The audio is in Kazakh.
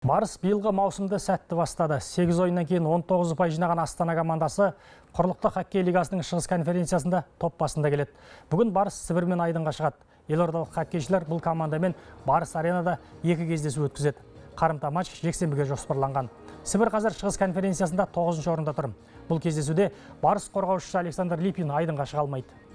Барыс биылғы маусымды сәтті бастады. 8 ойыннан кейін 19 ұпай жинаған Астана командасы құрлықтық хоккей лигасының шығыс конференциясында топ басында келеді. Бүгін Барыс Сібірмен айдынға шығады. Елордалық хоккейшілер бұл командамен Барыс аренада 2 кездесу өткізеді. Қарымта матч жексенбіге жоспарланған. Сібір қазір шығыс конференциясында 9-ші орында тұр. Бұл кездесуде Барыс қорғаушысы Александр Липин айдынға шыға алмайды.